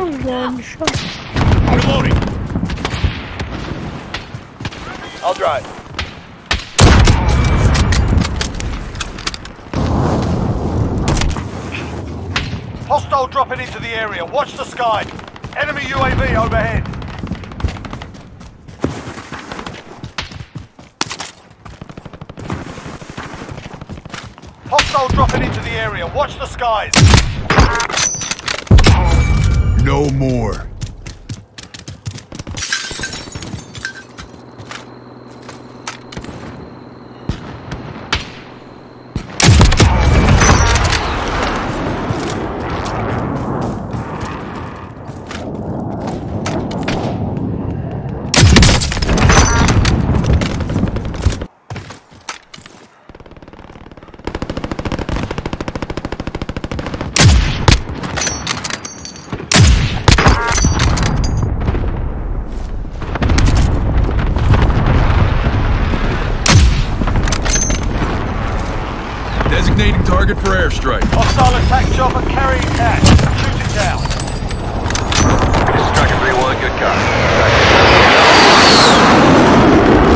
One shot. Reloading. I'll drive. Hostile dropping into the area. Watch the sky. Enemy UAV overhead. Hostile dropping into the area. Watch the skies. No more. Designating target for airstrike. Hostile attack chopper carrying cash. Shoot it down. This is Striker 3-1, good copy.